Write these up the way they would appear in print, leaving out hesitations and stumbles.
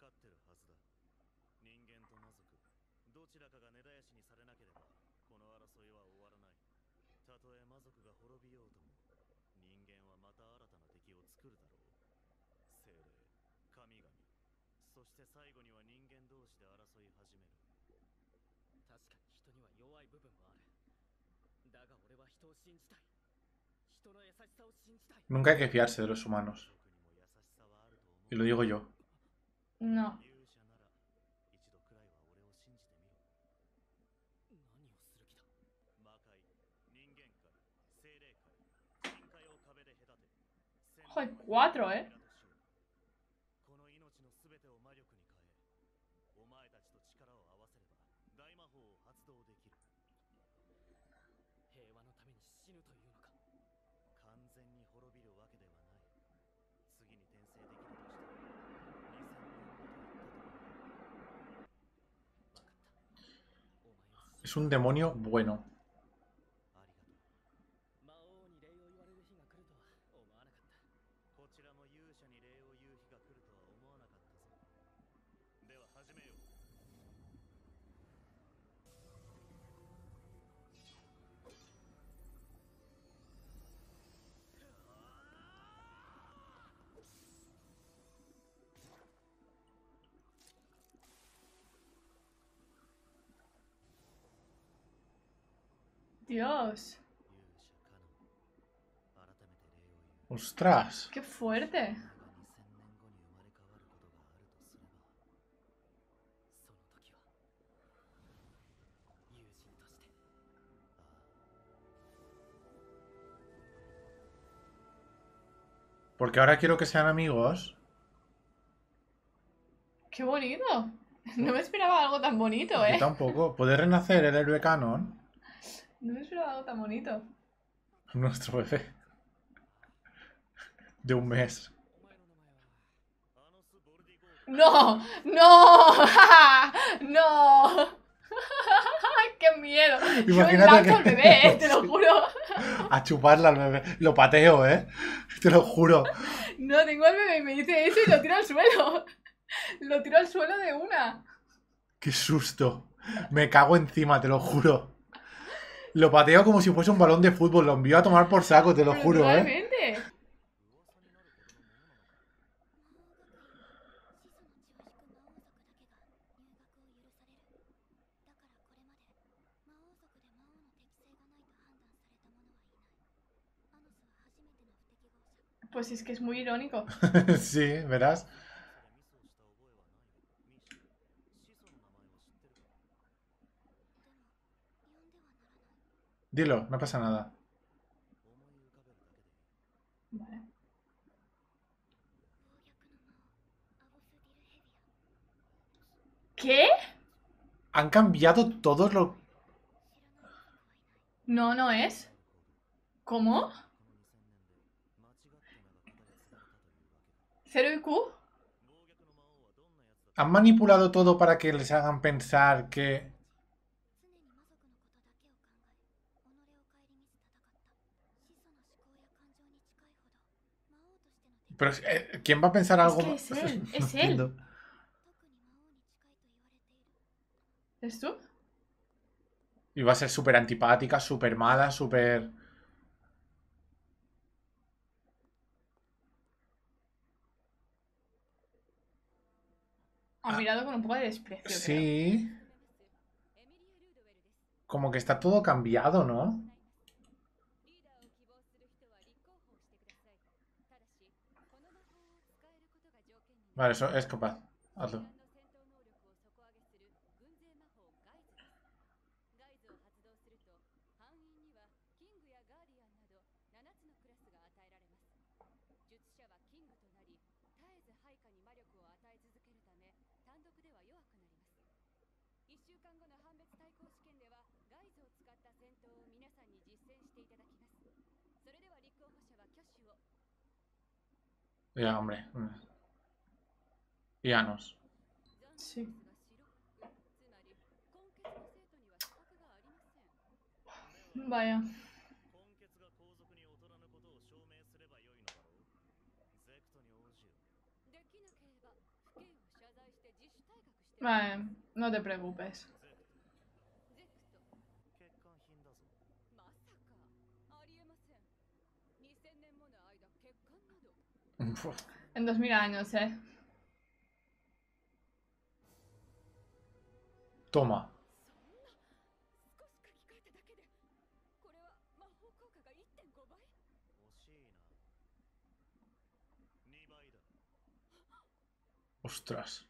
かってるはずだ。人間と魔族、どちらかが根絶やしにされなければこの争いは終わらない。たとえ魔族が滅びようとも、人間はまた新たな敵を作るだろう。精霊、神々、そして最後には人間同士で争い始める。 確かに人には弱い部分もある。だが俺は人を信じたい。人の優しさを信じたい。 Nunca hay que fiarse de los humanos. Y lo digo yo. No. 勇者なら一度くらいは俺を信じてみろ。 何をする気だ。 魔界、人間界、精霊界、深海を壁で隔て。 Joder, 4, ¿eh? この命のすべてを魔力に変え、お前たちと力を合わせれば大魔法を発動できる。 平和のために死ぬというのか。 完全に滅びるわけではない。次に転生できるとして2000年後と言ったと思う。分かった。お前を信じ Es un demonio bueno. ありがとう。 魔王に礼を言われる日が来るとは思わなかった。 こちらも勇者に礼を言う日が来るとは思わなかったぞ。では始めよう。 Dios. 勇者カノン、改めて礼を言う。 ¡Ostras! Qué fuerte. お前が2000年後に生まれ変わることがあるとすれば、 その時は友人として。 ああ、 Porque ahora quiero que sean amigos. Qué bonito. No me esperaba algo tan bonito, Yo ¿eh? tampoco. ¿Puede renacer el héroe canon? No me esperaba algo tan bonito. Nuestro bebé. De un mes. お前の名前は。 アノス・ボルディゴード。 ¡No! ¡No! ¡No! ¡Qué miedo! Yo Imagínate lanzo al que- bebé, te lo Sí. juro. A chuparla al bebé. Lo pateo, ¿eh? Te lo juro. No, tengo al bebé y me dice eso y lo tiro al suelo. Lo tiro al suelo de una. ¡Qué susto! Me cago encima, te lo juro. Lo pateo como si fuese un balón de fútbol. Lo envío a tomar por saco, te lo Pero juro, ¿eh? totalmente. 魔王が子供のものなのか。魔王が子で魔王の適性がないと判断された者はいない。アノスは初めての不適合者。 Pues es que es muy irónico. Sí, verás. ミッション。始祖の名前を知ってるか？ Dilo, no pasa nada. 思い浮かべるだけでいい。 Vale. 暴虐の魔王アボス・ディルヘビア。 ¿Qué? Han cambiado todos los... 知らない世界は No, いない。 no es. ¿Cómo? この2000年で間違った名が語り継がれたというわけだ。 ¿Cero IQ? 暴虐の魔王はどんなやつだった？ Han manipulado todo para que les hagan pensar que... 常に魔族のことだけを考え、己を顧みず戦った。始祖の思考や感情に近いほど、魔王としての敵 Pero, ¿quién va a pensar algo que más? es él, No es él. entiendo. 特に魔王に近いと言われている。 ¿Es tú? Y va a ser súper antipática, súper mala, súper... Ha mirado con un poco de desprecio. Creo. Sí. Como que está todo cambiado, ¿no? Vale, eso es capaz. Hazlo. Ya, hombre. Yanos. Sí. Vaya. 根血が皇族に劣らぬことを証明すればよいのだろう。ゼクトに応じよ。 できなければ父兄を謝罪して Vale, no te preocupes. 欠陥品だぞ。 まさかありえません。2000年もの間欠陥など En 2000 años, Toma. 少し書き換えただけでこれは魔法効果が 1.5 倍。 惜しいな。2倍だ。 Ostras.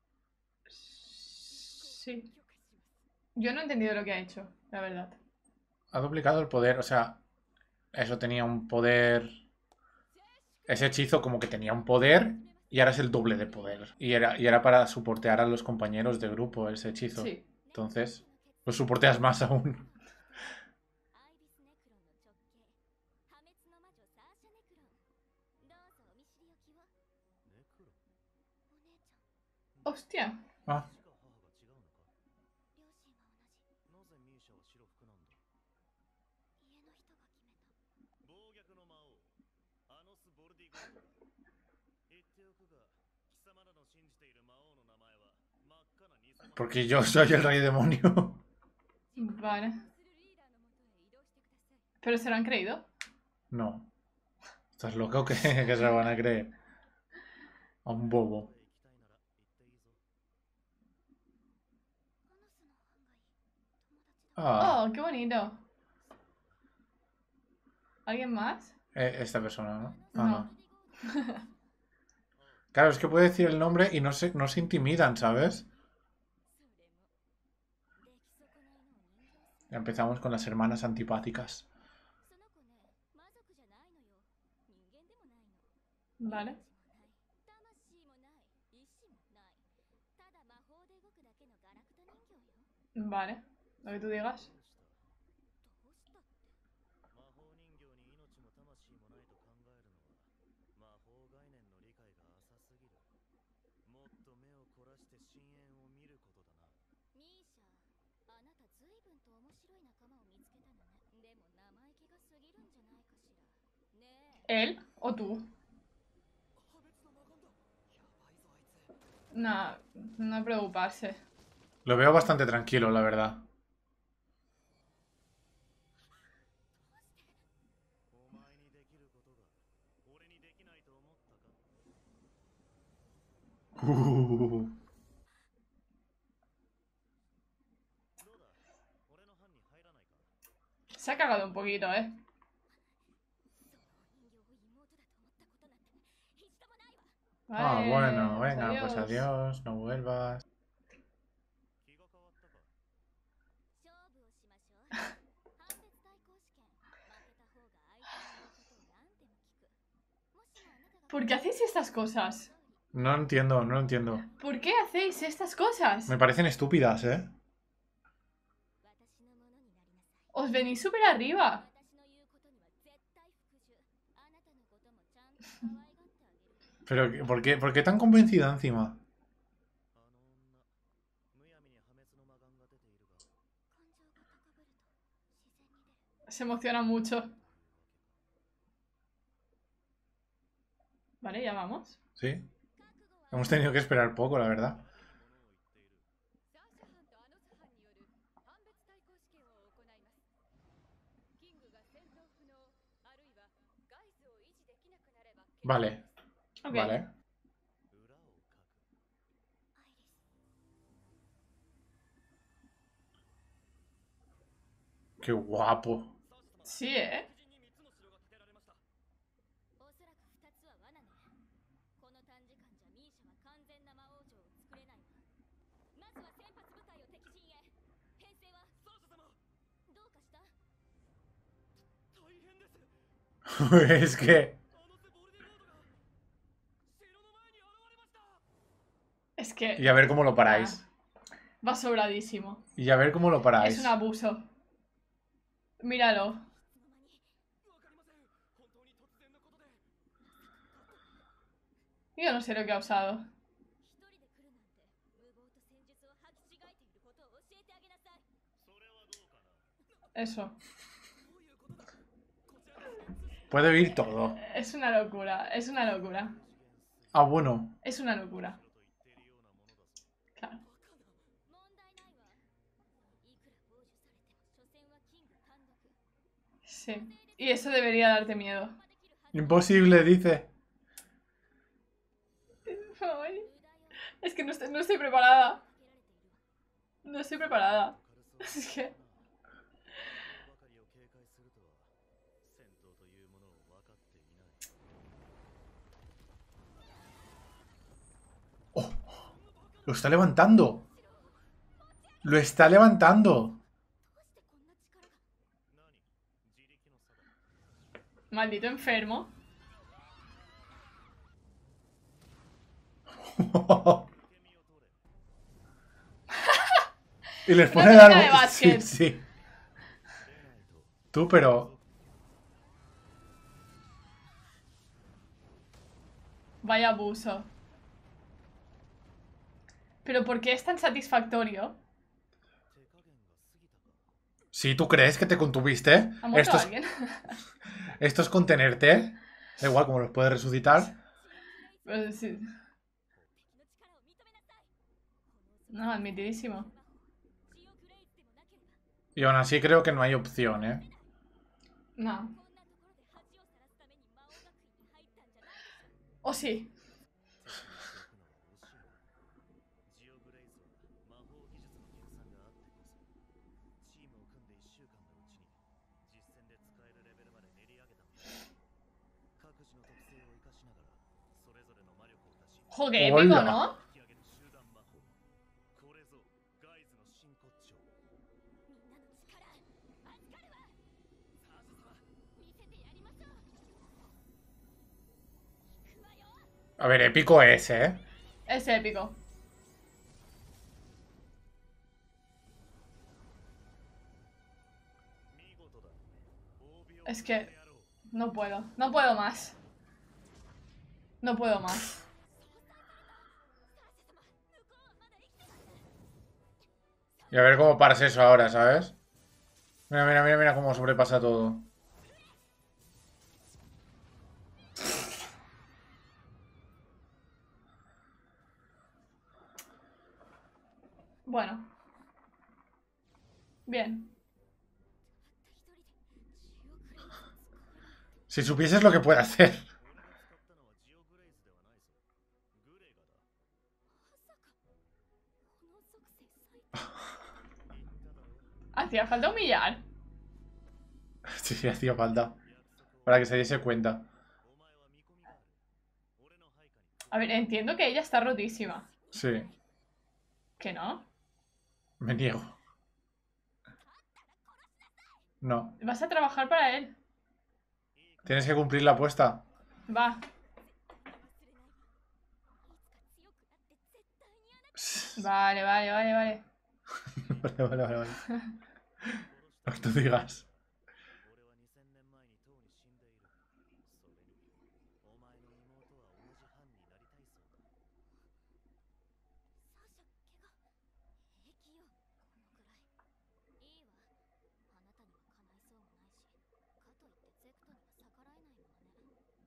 Sí. 許可します。 Yo no he entendido lo que ha hecho, la verdad. Ha duplicado el poder, o sea, eso tenía un poder. Ese hechizo como que tenía un poder y ahora es el doble de poder. Y era para soportear a los compañeros de grupo ese hechizo. Sí. Entonces, lo soporteas más aún. アイビスネクロンの直系破滅の魔女サーシャネクロン。どうぞお見知りおきを。 ネクロ。 お姉ちゃん、 Hostia. Ah, 父か母が違うのか。 両親は同じ。 なぜミーシャは白服なんだ。 家の人が決めた。 暴虐の魔王アノス・ボルディゴード。言っておくが、貴様らの信じている魔王の名前は真っ赤な偽物。 porque yo soy el rey demonio. Vale. するリーダーのもとへ移動してください。 ¿Pero se lo han creído? No. ¿Estás loco que se lo van a creer? A un bobo. 行きたいなら行っていいぞ。 アノスの案外、友達だ。 Ah, Oh, qué bonito. ¿Alguien más? esta persona, ¿no? Ah, No. no. Claro, es que puede decir el nombre y no se intimidan, ¿sabes? 出来損ないのを人形する。 Ya empezamos con las hermanas antipáticas. その子ね、魔族じゃないのよ。人間でもないの。 Vale. 魂もない、意志もない。ただ魔法で動くだけのガラクタ人形よ。 Vale. Lo que tú digas. どうしたどうしたって。 魔法人形に命も魂もないと考えるのは魔法概念の理解が浅すぎる。もっと目を凝らして深淵を見ることだな。 ミーシャ、あなた随分と面白い仲間を見つけたのね。でも生意気が過ぎるんじゃないかしら。ねえ。 ¿Él o tú? No, no preocuparse. Lo veo bastante tranquilo, la verdad. お前にできることが俺にできないと思ったか。 どうだ俺の班に入らないか。 Se ha cagado un poquito, その人形を妹だと思ったことなんて一度もないわ。 Ah, Vale, bueno, pues venga, pues adiós, no vuelvas. 気が変わったか。 勝負をしましょう。判別対抗試験。負けた方が相手の言うことを何でも聞く。もしもあなたが ¿Por qué hacéis estas cosas? No lo entiendo, no lo entiendo. ¿Por qué hacéis estas cosas? Me parecen estúpidas, ¿eh? 私のものになりなさい。 Os venís súper arriba. 私の言うことには絶対服従。あなたのこともちゃんと可愛がってあげる。 Pero, ¿por qué tan convencida encima? あの女むやみに破滅の魔眼が出ているが。 感情が高ぶると自然に出る。 Se emociona mucho. Vale, ya vamos. Sí. 覚悟は Hemos tenido que esperar poco, la verdad. サーシャ班とアノス班による判別対抗試験を行います。キングが戦闘不能、あるいはガイズを維持できなくなれば。 Vale, Ok. vale. 裏を書く。 アイリス。 Qué guapo. Sí, ¿eh? おそらく2つは罠ね。この短時間じゃミーシャは完全な魔王城を作れないわ。まずは先発部隊を敵陣へ。編成はサーシャ様。どうかした？ 大変です。 Es que... アノス・ボルディゴードが城の前に現れました。 Es que Y a ver cómo lo paráis. va sobradísimo. Y a ver cómo lo Es paráis. un abuso. Míralo. わかりません。本当に突然のことで。 Yo no sé lo que ha usado. 一人で来るなんて無謀と戦術を履き違えていることを教えてあげなさい。 それはどうかな。 Eso. どういうことだ。こちらから通信 Puede oír todo. Es una locura. Es una locura. Ah, bueno. Es una locura. と言っているようなものだぞ。 Claro. わか Sí. Y eso debería darte miedo. Imposible, dice. Ay, es que no estoy preparada. No estoy preparada. Es que... ばかりを警戒するとは戦闘というものを分かっていない。 ¡Oh! ¡Lo está levantando! ¡Lo está levantando! 何自力の差だ。 Maldito enfermo. Y les Una pone a piscina de dar... Sí, básquet. sí. Tú, pero... Vaya abuso. Pero ¿por qué es tan satisfactorio? 手加減が過ぎたか。 ¿Sí, tú crees que te contuviste? ¿Ha muerto Esto es, alguien? esto es contenerte. Da igual, como los puedes resucitar. Pues sí. No, admitidísimo. Y aún así creo que no hay opción, ¿eh? No. ¿O sí? ジオグレイズは魔法技術の研鑽があってこそチームを組んで1週間のうちに実戦で使えるレベルまで練り上げたんだ。各自の特性を生かしながらそれぞれの魔力を出し Joder, Hola. épico, ¿no? 引き上げる集団魔法。これぞガイズの真骨頂。 みんなの力預かるわ。サーシャ様見せてやりましょう。行くわよ。 A ver, épico es, ¿eh? Es épico. 見事だ。OB を Es 振って que やろう。 no puedo. No puedo más. No puedo más. Y a ver cómo paras eso ahora, ¿sabes? Mira, mira, mira, mira cómo sobrepasa todo. Bueno. Bien. Si supieses lo que puede hacer. 俺が使ったのはジオグレイズではないぞ。グレガだ。言っただろ。 Hacía falta humillar. Sí, sí, hacía falta. Para que se diese cuenta. お前は見込みがある。俺の配下に A ver, entiendo que ella está rotísima. Sí, ¿Que no? me niego. No. Vas a trabajar para él. Tienes que cumplir la apuesta. Va. Vale, vale, vale, vale. Vale, vale, vale, vale. Lo que tú digas. 俺は2000年前にとうに死んでいる。それに、お前の妹は同じ班になりたいそうだ。 サーシャ、怪我平気よ、このくらい。いいわ。あなたにはかないそうもないし、かといってゼクトには逆らえないものね。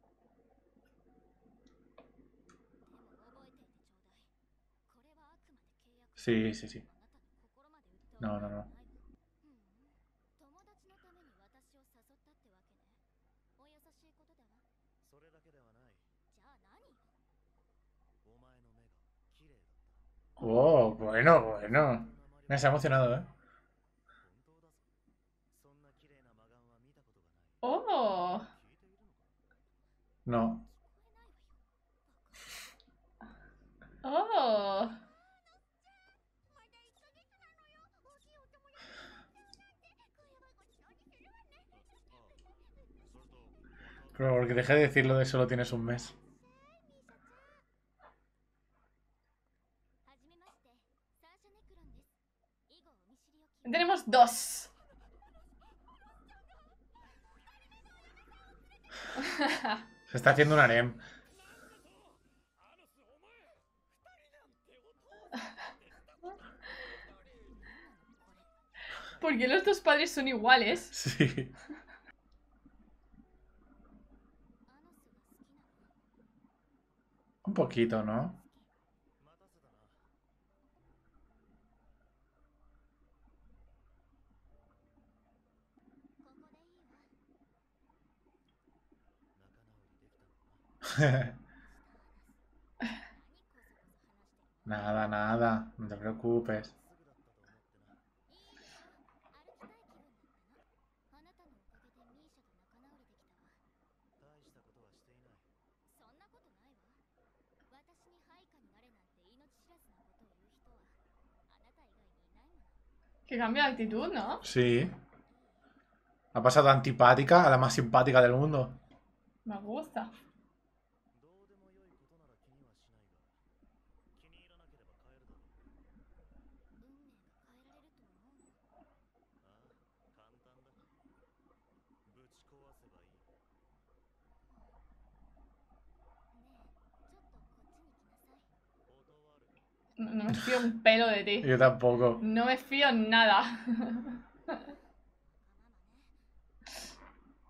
でも覚えていてちょうだい。これはあくまで契約。 Sí, sí, sí. あなたの心まで売っておく No, わ no, け no. ないわ。友達のために私を誘ったってわけね。お優しいことだわ。 それだけではない。 じゃあ何よ。 お前の目が綺麗だった。 Oh, bueno, bueno. Me has emocionado, ¿eh? 本当だぞ。そんな綺麗な魔眼は見たことがない。 Oh. 聞いているのか。 No. 聞こえないわよ。 Oh. まだ1ヶ月なのよ。大きいお友達になっちゃうなんて。これはごちそうにするわね。 あ、それと、 Pero porque deje de decirlo de solo tienes un mes. はじめまして、サーシャ・ネクロンです。以後お見知りおきを。 Tenemos dos. Se está haciendo un harem. ¿Por qué los dos padres son iguales? Sí. アノスが好きなの。 Un poquito, ¿no? 待たせたな。 ここでいいわ。 Nada, nada. No te preocupes. Que cambia de actitud, ¿no? Sí. Ha pasado de antipática a la más simpática del mundo. Me gusta. どうでもよいことなら気にはしないが、気に入らなければ変えるだろう。 運命が変えられると思うの。 ああ、簡単だ。ぶち壊せばいい。 ねえ、ちょっとこっちに来なさい。 断る。 No me fío un pelo de ti. Yo tampoco. No me fío nada. ママね。こっちへ来てくれるか。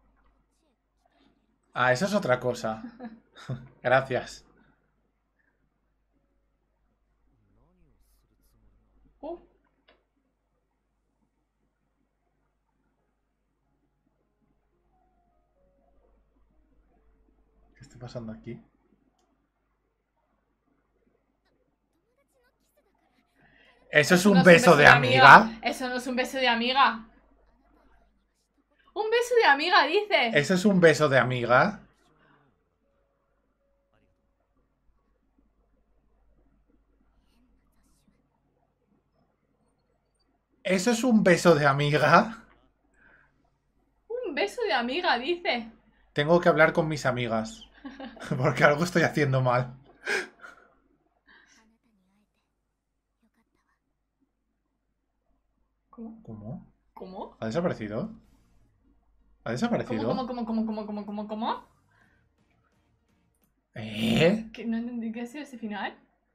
Ah, eso es otra cosa. Gracias. 何をするつもりなの？ ¿Qué está pasando aquí? ¿Eso es un no beso de amiga? Eso no es un beso de amiga. Un beso de amiga, dice. ¿Eso es un beso de amiga? ¿Eso es un beso de amiga? Un beso de amiga, dice. Tengo que hablar con mis amigas. Porque algo estoy haciendo mal. ¿Cómo? ¿Cómo? ¿Cómo? ¿Ha desaparecido? ¿Ha desaparecido? ¿Cómo? ¿Eh? ¿Qué? No entendí qué ha sido ese final.